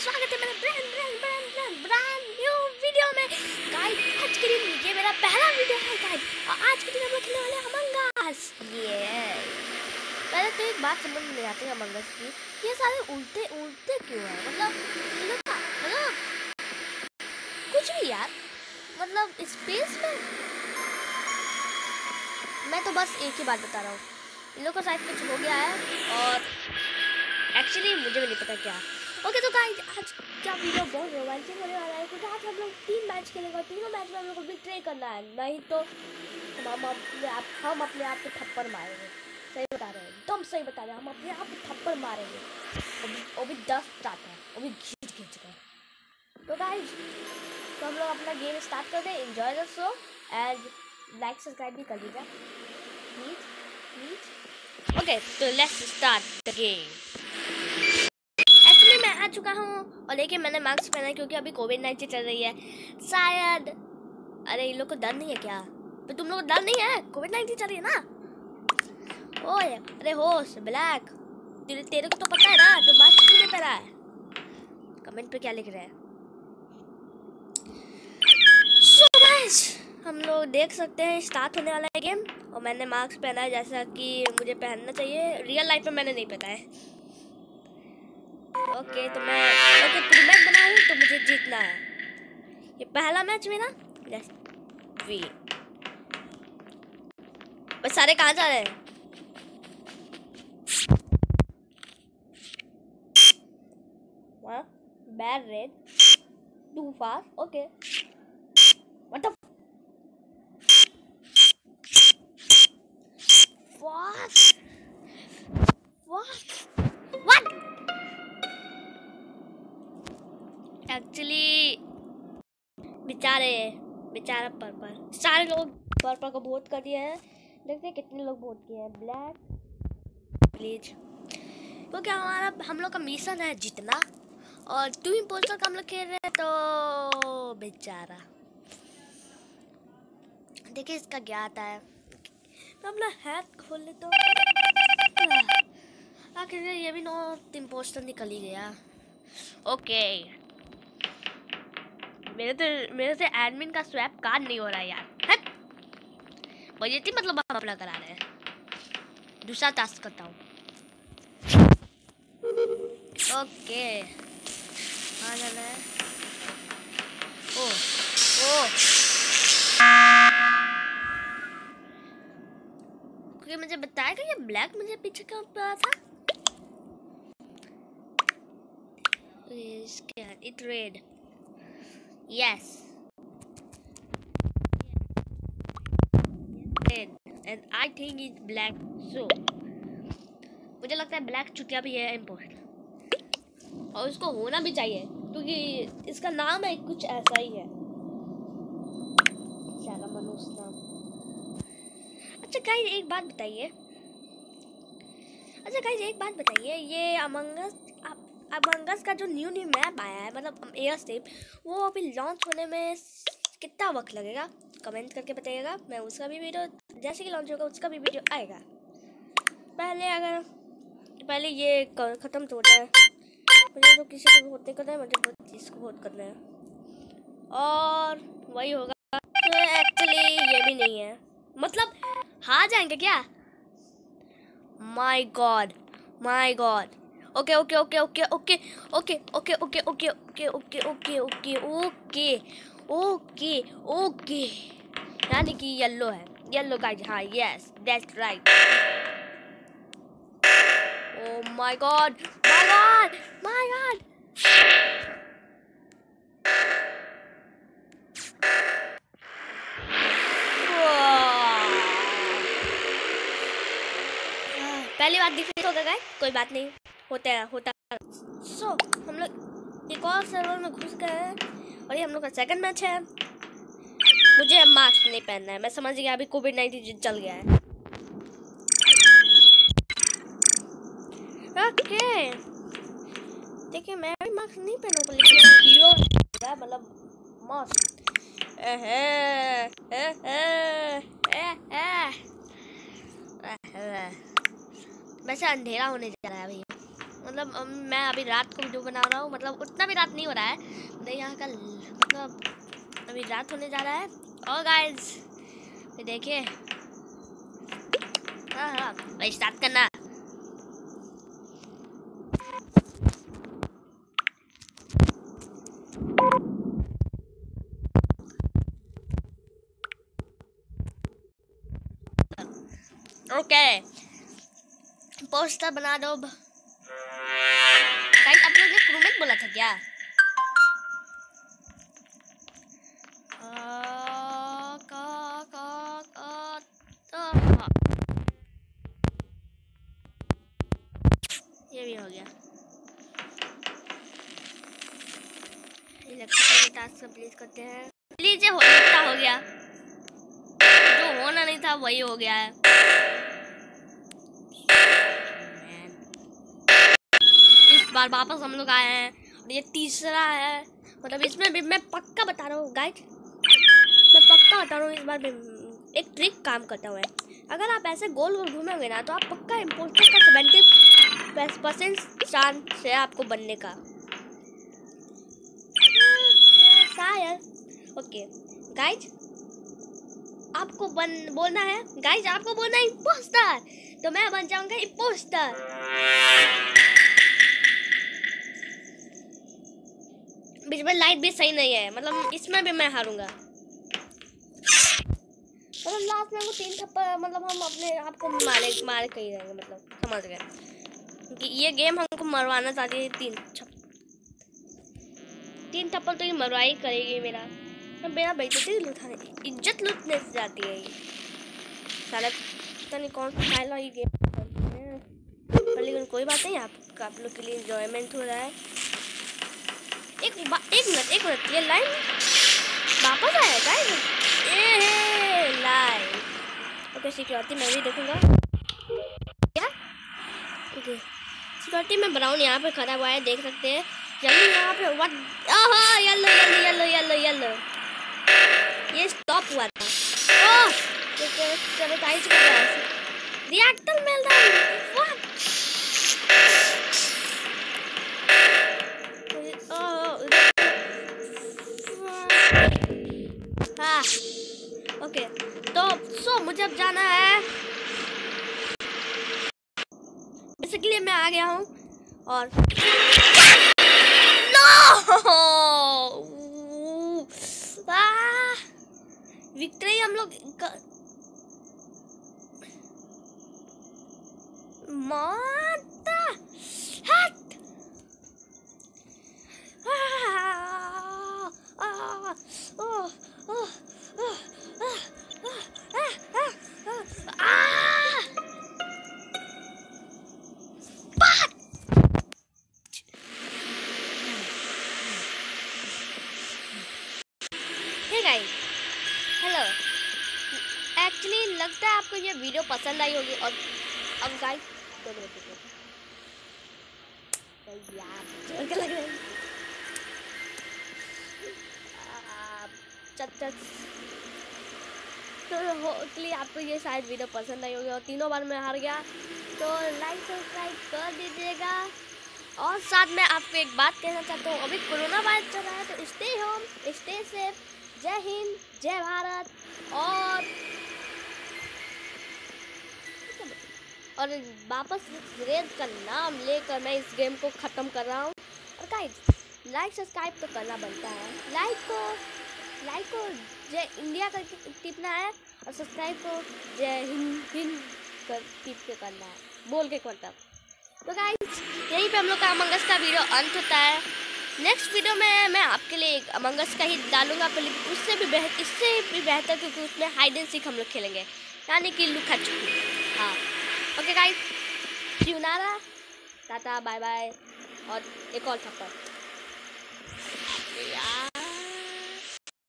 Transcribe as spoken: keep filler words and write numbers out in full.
स्वागत है मेरे brand brand brand brand brand new video में। गाइस आज के दिन ये मेरा पहला वीडियो है गाइस, और आज के दिन हम लोग खेलने वाले हैं अमंग अस। ये पहले तो एक बात समझ में नहीं आती है अमंग अस की, ये सारे उल्टे उल्टे क्यों है? मतलब मतलब कुछ भी यार, मतलब स्पेस में मैं तो बस एक ही बात बता रहा हूँ, इन लोगों को शायद कुछ हो गया है और एक्चुअली मुझे भी नहीं पता क्या। ओके तो गाइस आज क्या वीडियो बहुत रोमांचक होने वाला है, क्योंकि आज हम लोग तीन मैच खेलेंगे, तीनों मैच में हम लोग को विक्ट्री करना है, नहीं तो हम अपने आप हम अपने आप को थप्पड़ मारेंगे। सही बता रहे हैं, एकदम सही बता रहे हैं, हम अपने आप को थप्पड़ मारेंगे, वो भी दस स्टार्ट है, वो भी घिंच घिंच कर। तो गाइस तो हम लोग अपना गेम स्टार्ट कर दें। Enjoy the show and like subscribe भी कर दीजिए प्लीज प्लीज। ओके तो let's start the game. Actually मैं आ चुका हूँ और देखिए मैंने मास्क पहना है क्योंकि अभी कोविड नाइन्टीन चल रही है शायद। अरे इन लोग को डर नहीं है क्या? तो तुम लोग को डर नहीं है? कोविड नाइन्टीन चल रही है ना। ओए अरे होश ब्लैक, तेरे, तेरे को तो पता है ना तो मास्क क्यों नहीं पहना है? कमेंट पे क्या लिख रहे हैं? सो गाइस हम लोग देख सकते हैं स्टार्ट होने वाला है गेम, और मैंने मास्क पहना है जैसा कि मुझे पहनना चाहिए। रियल लाइफ में मैंने नहीं पहना है। ओके तो मैं ओके प्री मैच बना हूँ तो मुझे जीतना है। ये पहला मैच मेरा। लेट्स वी बस सारे कहाँ जा रहे हैं? वहाँ bad red too fast. Okay what the what what what actually बेचारे बेचारा पर्पल, सारे लोग पर्पल को वोट कर दिए हैं। देखते हैं कितने लोग वोट किए हैं। ब्लैक प्लीज, क्योंकि हमारा हम लोग का मिशन है जीतना, और टू इम्पोस्टर का हम लोग खेल रहे हैं तो बेचारा। देखिए इसका क्या आता है, तो अपना हैक खोल ले तो आखिर ये भी नो इम्पोस्टर निकल ही गया। ओके मेरे तो मेरे से एडमिन का स्वैप कार्ड नहीं हो रहा है यार। हट बजेती मतलब हम अपना करा रहे हैं। दूसरा टास्क करता हूँ। ओके हाँ जाना है। ओ ओ क्योंकि मुझे बताया कि ये ब्लैक मुझे पीछे क्यों पड़ा था। It red yes and I think it's black, so मुझे लगता है ब्लैक चुतिया भी है इम्पोर्टेंट, और उसको होना भी चाहिए क्योंकि इसका नाम है कुछ ऐसा ही है, साला मनुष्य नाम। अच्छा गाइस एक बात बताइए अच्छा गाइस एक बात बताइए ये अमंग अस अमंग अस का जो न्यू न्यू मैप आया है, मतलब एयर स्टेप, वो अभी लॉन्च होने में कितना वक्त लगेगा? कमेंट करके बताइएगा। मैं उसका भी वीडियो जैसे कि लॉन्च होगा उसका भी वीडियो आएगा। पहले अगर पहले ये ख़त्म तो होता है, मुझे तो किसी को वोट नहीं करना है, मुझे बहुत चीज़ को वोट करना है और वही होगा। तो एक्चुअली ये भी नहीं है, मतलब हार जाएंगे क्या? My god my god. Okay okay okay okay okay okay okay okay okay okay okay okay okay okay okay okay यानी कि येलो है, येलो गाइस। हाँ yes that's right. Oh my god my god my god. पहली बार defence होगा guys, कोई बात नहीं, होता है होता है। सो so, हम लोग एक और सर्वर में घुस गए हैं और ये हम लोग का सेकंड मैच है। मुझे अब मास्क नहीं पहनना है, मैं समझ गया अभी कोविड नाइन्टीन चल गया है। ओके देखिए मैं भी मास्क नहीं पहनूंगा, लेकिन हीरो मतलब मास्क वैसे अंधेरा होने जा रहा है अभी, मतलब अम, मैं अभी रात को वीडियो बना रहा हूँ, मतलब उतना भी रात नहीं हो रहा है, नहीं यहाँ का मतलब अभी रात होने जा रहा है। और गाइस देखिए, हाँ हाँ भाई स्टार्ट करना। ओके पोस्टर बना दो। गाइस आप लोग ने क्रूमेट बोला था क्या? आ, का, का, का, का, ये भी हो गया। इलेक्ट्रिकल टास्क कंप्लीट करते हैं प्लीज। ये हो इतना हो गया, जो होना नहीं था वही हो गया है। इस बार वापस हम लोग आए हैं और ये तीसरा है, मतलब इसमें भी मैं पक्का बता रहा हूँ गाइस, मैं पक्का बता रहा हूँ इस बार भी एक ट्रिक काम करता हुआ है। अगर आप ऐसे गोल गोल घूमोगे ना तो आप पक्का इम्पोस्टर का सेवेंटी परसेंट चांस है आपको बनने का शायद। ओके गाइज आपको बन बोलना है, गाइज आपको बोलना है इम्पोस्टर, तो मैं बन जाऊंगा इम्पोस्टर। बीच में लाइट भी सही नहीं है, मतलब इसमें भी मैं हारूंगा। मतलब लास्ट में वो तीन थप्पड़, मतलब हम अपने आप को मारे मारे कहीं रहेंगे, मतलब समझ गए कि ये गेम हमको मरवाना चाहती है। तीन तीन थप्पड़ तो ये मरवाई करेगी मेरा, मेरा बेइज्जती लुटाने इज्जत लूटने से जाती है ये साला। पता नहीं कौन सा फाइल ये गेम, लेकिन कोई बात नहीं, आप आप लोग के लिए एंजॉयमेंट हो रहा है। एक एक मिनट एक मिनट ये लाइन वापस आया गाइस, ये लाइन। ओके सिक्योरिटी मैं भी देखूंगा क्या। ओके सिक्योरिटी में ब्राउन यहाँ पे खड़ा हुआ है, देख सकते हैं। जल्दी यहाँ पे व्हाट, आहा yellow yellow yellow yellow yellow ये स्टॉप हुआ था। ओह ये सैनिटाइज कर रहा है, रिएक्टर मिल रहा है व्हाट। हाँ ओके तो सो मुझे अब जाना है, इसके लिए मैं आ गया हूँ। और विक्ट्री हम लोग माता हट। हेलो एक्चुअली लगता है आपको ये वीडियो पसंद आई होगी। और अब गाइस दो मिनट यार लग रहा है तो होपफुली आपको ये शायद वीडियो पसंद आई होगी। और तीनों बार मैं हार गया तो लाइक सब्सक्राइब कर दीजिएगा। और साथ में आपको एक बात कहना चाहता हूँ, अभी कोरोना वायरस चल रहा है तो स्टे होम स्टे सेफ। जय हिंद जय भारत। और और वापस रेड का नाम लेकर मैं इस गेम को ख़त्म कर रहा हूँ। और गाइस लाइक सब्सक्राइब तो करना बनता है, लाइक को लाइक को जय इंडिया करके टिपना है और सब्सक्राइब को जय हिंद हिंद कर टिप के करना है, बोल के मतलब। तो गाइस यहीं पे हम लोग का अमंग अस का वीडियो अंत होता है। नेक्स्ट वीडियो में मैं आपके लिए एक अमंग अस का ही डालूंगा, लेकिन उससे भी बेहतर इससे भी बेहतर, क्योंकि उसमें हाइड एंड सीक हम लोग खेलेंगे, यानी कि लुका छुपी। हाँ ओके गाइस श्यूनारा टाटा बाय बाय। और एक और थप्पड़ यार।